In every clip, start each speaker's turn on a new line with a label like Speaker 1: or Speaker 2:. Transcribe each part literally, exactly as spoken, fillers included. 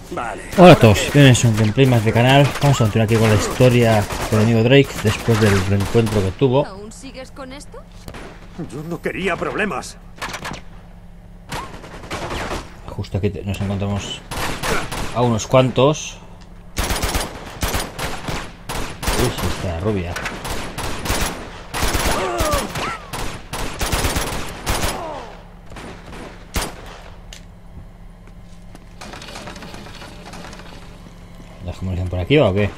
Speaker 1: Vale.
Speaker 2: Hola a todos, bienvenidos a un gameplay más de canal. Vamos a continuar aquí con la historia del amigo Drake después del reencuentro que tuvo.
Speaker 3: ¿Aún sigues con esto?
Speaker 1: Yo no quería problemas.
Speaker 2: Justo aquí nos encontramos a unos cuantos. Uy, sí, está rubia. ¿Dejo munición por aquí o qué?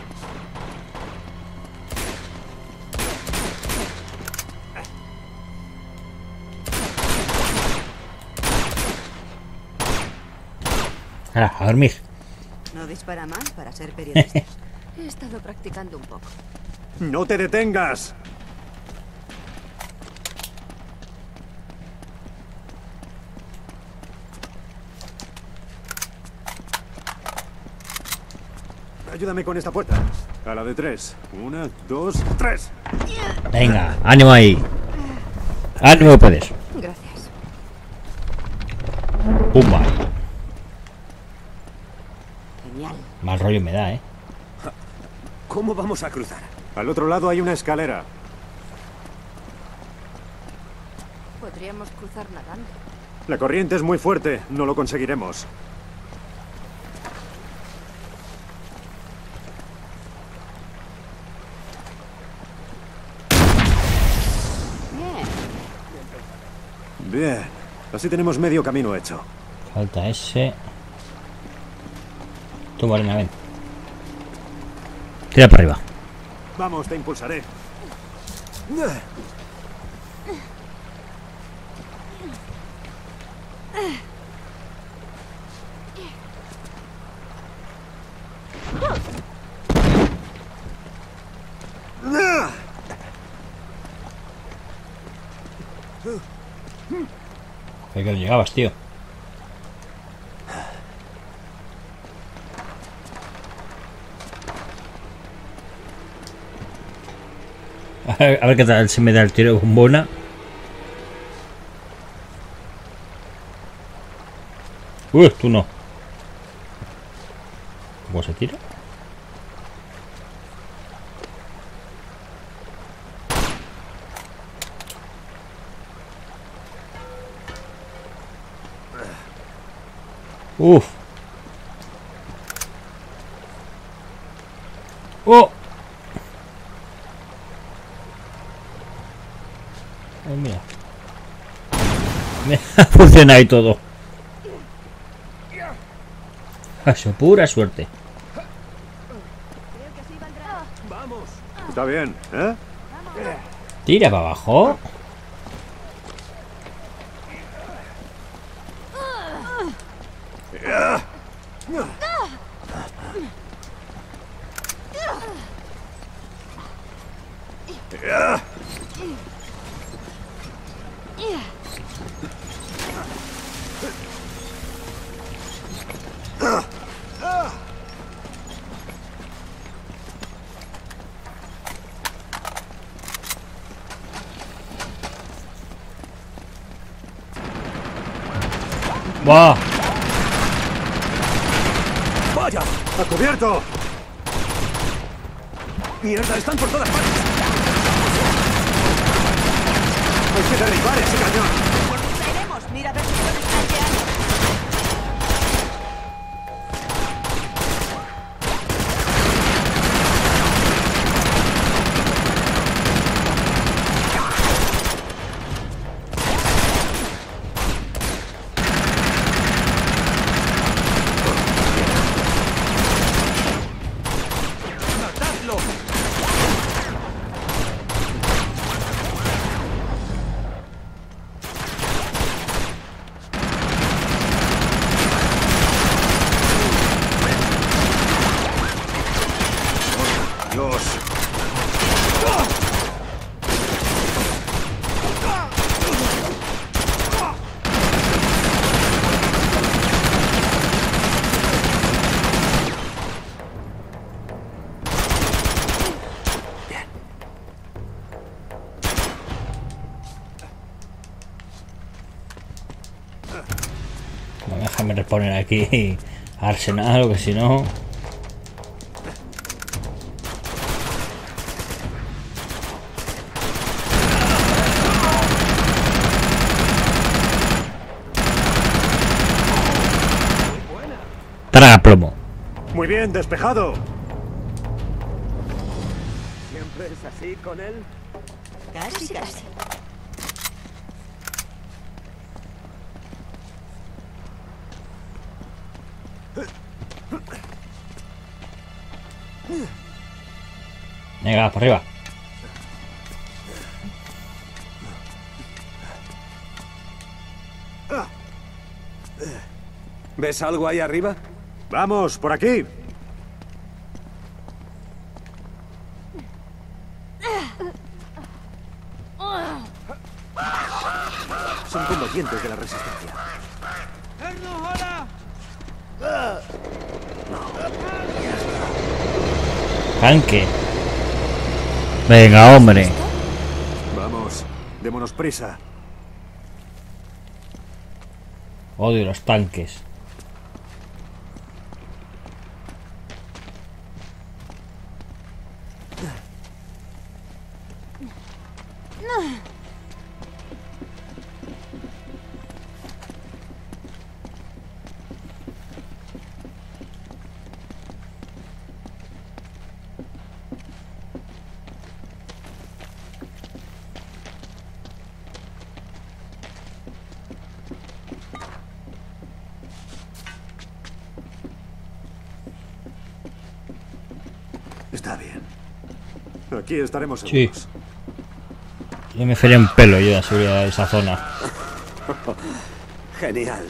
Speaker 2: Ahora, a dormir.
Speaker 4: No dispara mal para ser periodista.
Speaker 3: He estado practicando un poco.
Speaker 1: ¡No te detengas! Ayúdame con esta puerta. A la de tres. Una, dos, tres.
Speaker 2: Venga, ánimo ahí. Ánimo, puedes.
Speaker 3: Gracias.
Speaker 2: Pumba.
Speaker 4: Genial.
Speaker 2: Mal rollo me da, eh.
Speaker 1: ¿Cómo vamos a cruzar? Al otro lado hay una escalera.
Speaker 3: Podríamos cruzar nadando.
Speaker 1: La corriente es muy fuerte. No lo conseguiremos.
Speaker 3: Bien.
Speaker 1: Bien. Así tenemos medio camino hecho.
Speaker 2: Falta ese. Tú, Morena, ven. Tira para arriba.
Speaker 1: Vamos, te impulsaré.
Speaker 2: Creo que no llegabas, tío. A ver, a ver qué tal se me da el tiro con buena. Uy, tú no. ¿Cómo se tira? Uf. Oh. Oh, mira. Me ha funcionado y todo. Ha sido pura suerte.
Speaker 1: Vamos. Está bien, ¿eh?
Speaker 2: Tira para abajo. ¡Buah!
Speaker 1: ¡Vaya! ¡A cubierto! ¡Mierda! ¡Están por todas partes! ¡Hay que derribar ese cañón!
Speaker 4: Por donde iremos, mira a ver si puedes aldear.
Speaker 1: ¡Matadlo! Dios.
Speaker 2: Bueno, déjame responder aquí Arsenal, o que si no. Traga plomo.
Speaker 1: Muy bien, despejado.
Speaker 5: ¿Siempre es así con él?
Speaker 4: Casi, casi.
Speaker 2: Venga, por arriba.
Speaker 5: ¿Ves algo ahí arriba?
Speaker 1: Vamos, por aquí. Son combatientes de la resistencia.
Speaker 2: Tanque. Venga, hombre.
Speaker 1: Vamos, démonos prisa.
Speaker 2: Odio los tanques.
Speaker 1: Está bien. Aquí estaremos
Speaker 2: Sí.
Speaker 1: seguros.
Speaker 2: Yo me fería un pelo yo de la seguridad de esa zona.
Speaker 5: Genial.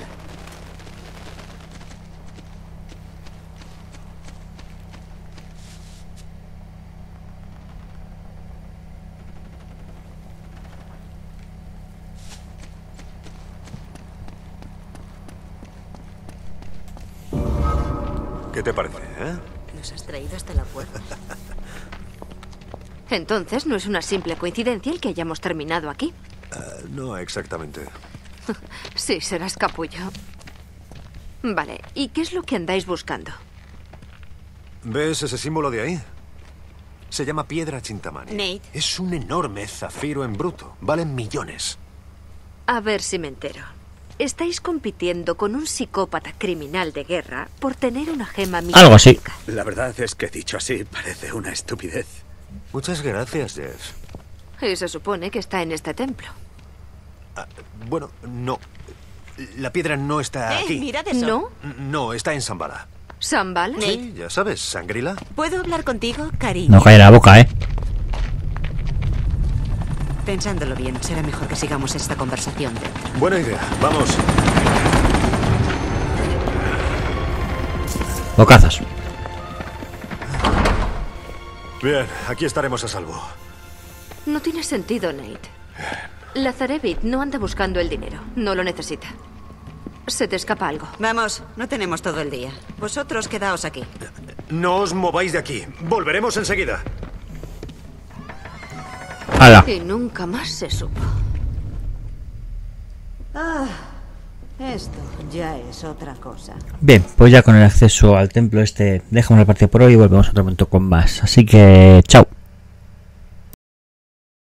Speaker 1: ¿Qué te parece, eh?
Speaker 4: Nos has traído hasta la puerta.
Speaker 3: Entonces, ¿no es una simple coincidencia el que hayamos terminado aquí?
Speaker 1: Uh, no exactamente.
Speaker 3: Sí, serás capullo. Vale, ¿y qué es lo que andáis buscando?
Speaker 1: ¿Ves ese símbolo de ahí? Se llama piedra Chintamani.
Speaker 4: Nate.
Speaker 1: Es un enorme zafiro en bruto. Valen millones.
Speaker 3: A ver si me entero. Estáis compitiendo con un psicópata criminal de guerra por tener una gema
Speaker 2: Algo así.
Speaker 3: mística.
Speaker 5: La verdad es que dicho así parece una estupidez.
Speaker 1: Muchas gracias, Jeff.
Speaker 3: Y se supone que está en este templo.
Speaker 1: Ah, bueno, no. La piedra no está
Speaker 4: Eh,
Speaker 1: aquí.
Speaker 4: mirad eso.
Speaker 3: ¿No?
Speaker 1: No, está en Zambala.
Speaker 3: ¿Sambala?
Speaker 1: Sí, ya sabes, Sangrila.
Speaker 4: ¿Puedo hablar contigo, cariño?
Speaker 2: No cae la boca, eh.
Speaker 4: Pensándolo bien, será mejor que sigamos esta conversación dentro.
Speaker 1: Buena idea. Vamos.
Speaker 2: Bocazas.
Speaker 1: Bien, aquí estaremos a salvo.
Speaker 3: No tiene sentido, Nate. Lazarevich no anda buscando el dinero. No lo necesita. Se te escapa algo.
Speaker 4: Vamos, no tenemos todo el día. Vosotros quedaos aquí.
Speaker 1: No os mováis de aquí. Volveremos enseguida.
Speaker 2: ¡Hala!
Speaker 3: Y nunca más se supo.
Speaker 4: Ah, esto ya es otra cosa.
Speaker 2: Bien, pues ya con el acceso al templo este dejamos la partida por hoy y volvemos otro momento con más. Así que, chao.